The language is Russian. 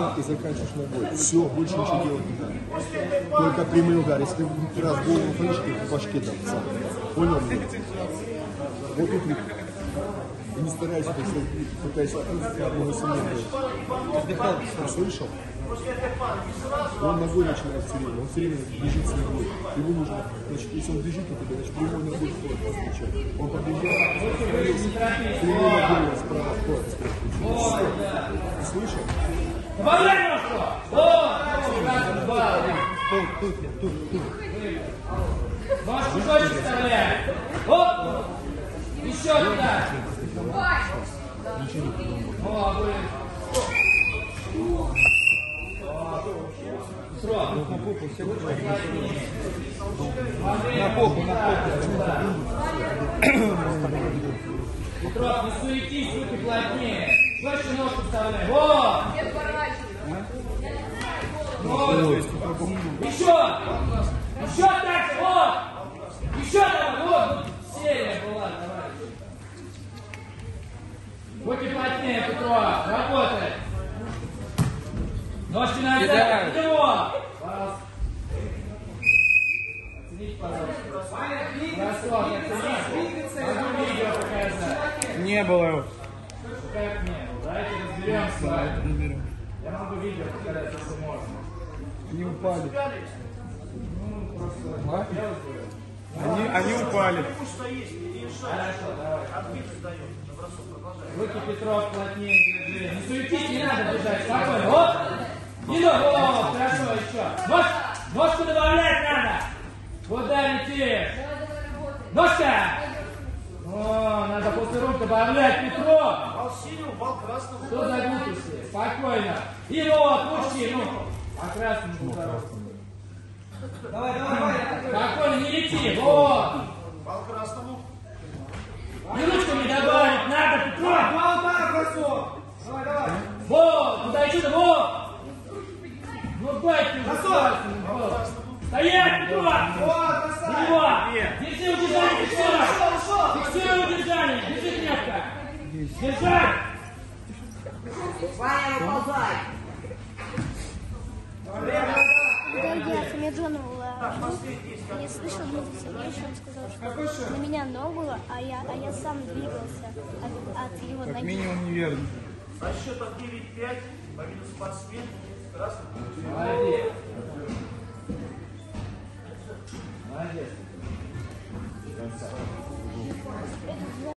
и заканчиваешь ногой. Все, больше ничего делать не надо. Только прямой удар. Если ты раз голову ходишь, ты по башке там сам. Понял меня? Вот тут вот. И не старайся, пытайся одного сильнее. Слышал? Он ногой начинает все время, он все время бежит с ногой. Ему нужно, значит, если он бежит, то тебе, значит, прямой ногой вход встречать. Он побежал, прямой ногой справа вход встречать. Слышал? Добавляй немножко! Тут. Ножку больше вставляй! Оп! Еще туда! О, блин! На попу. Петров, не суетись, руки плотнее. Больше ножку вставляй. Вот! Вот! Еще! Еще так! Вот! Еще давай! Вот! Серия была, давай. Руки плотнее, Петров. Работай. Ножки назад. Его! Оцените, пожалуйста. Бросок, оцените. Могу видео показать. Не было его. Как не было? Давайте разберемся. Я могу видео показать, если можно. Не упали. Они упали. Хорошо, давай. Руки Петров плотнее держи. Не суетись, не надо бежать. Спокойно. Вот. Не надо. О, хорошо, еще. Ножку добавлять надо. Куда летишь? Ножка. О, надо после рук добавлять, Петров. Бал синего, бал красного. Что за глупости? Спокойно. И вот, пусти, ну. По красному полтора. Давай. Спокойно, не лети. Вот. Бал красному. И ручками добавить надо, Петров. Бросок. Давай. Вот, куда еще-то, вот. Ну, батьки, Бросок. стоять, Петров. Вот, бросай. Его. Держи удержание, фиксируй. Фиксируй удержание. Держи крепко. Держать. Ваня, выползай! Дорогие Ахмеджонова, я слышал Дмитрий Сергеевич, он сказал, что на меня ногу, а я сам двигался от его Как ноги. минимум неверно. Со счетом 9-5, победу спортсмен. Красный. Молодец. Молодец.